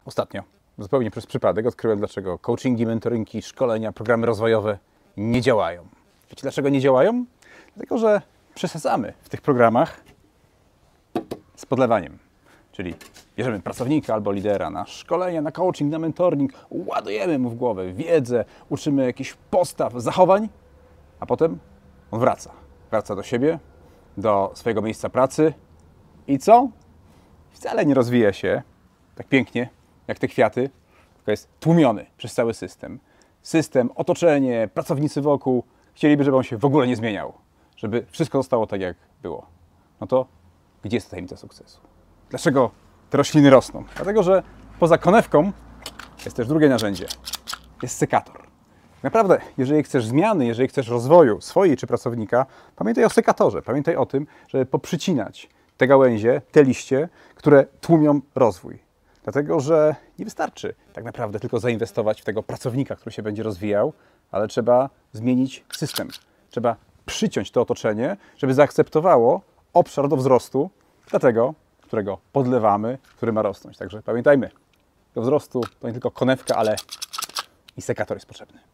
Ostatnio, zupełnie przez przypadek, odkryłem, dlaczego coachingi, mentoringi, szkolenia, programy rozwojowe nie działają. Wiecie, dlaczego nie działają? Dlatego, że przesadzamy w tych programach z podlewaniem. Czyli bierzemy pracownika albo lidera na szkolenia, na coaching, na mentoring, ładujemy mu w głowę wiedzę, uczymy jakichś postaw, zachowań, a potem on wraca. Wraca do siebie, do swojego miejsca pracy i co? Wcale nie rozwija się tak pięknie, jak te kwiaty, tylko jest tłumiony przez cały system. System, otoczenie, pracownicy wokół chcieliby, żeby on się w ogóle nie zmieniał, żeby wszystko zostało tak, jak było. No to gdzie jest tajemnica sukcesu? Dlaczego te rośliny rosną? Dlatego, że poza konewką jest też drugie narzędzie. Jest sekator. Naprawdę, jeżeli chcesz zmiany, jeżeli chcesz rozwoju swojej czy pracownika, pamiętaj o sekatorze. Pamiętaj o tym, żeby poprzycinać te gałęzie, te liście, które tłumią rozwój. Dlatego, że nie wystarczy tak naprawdę tylko zainwestować w tego pracownika, który się będzie rozwijał, ale trzeba zmienić system. Trzeba przyciąć to otoczenie, żeby zaakceptowało obszar do wzrostu dla tego, którego podlewamy, który ma rosnąć. Także pamiętajmy, do wzrostu to nie tylko konewka, ale i sekator jest potrzebny.